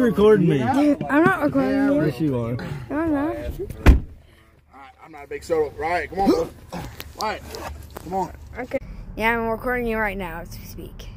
recording me. Dude, I'm not recording you. Yes, you are. No, I'm not. Alright, I'm not a big soda. Right, come on, bro. Right, come on. Okay. Yeah, I'm recording you right now as we speak.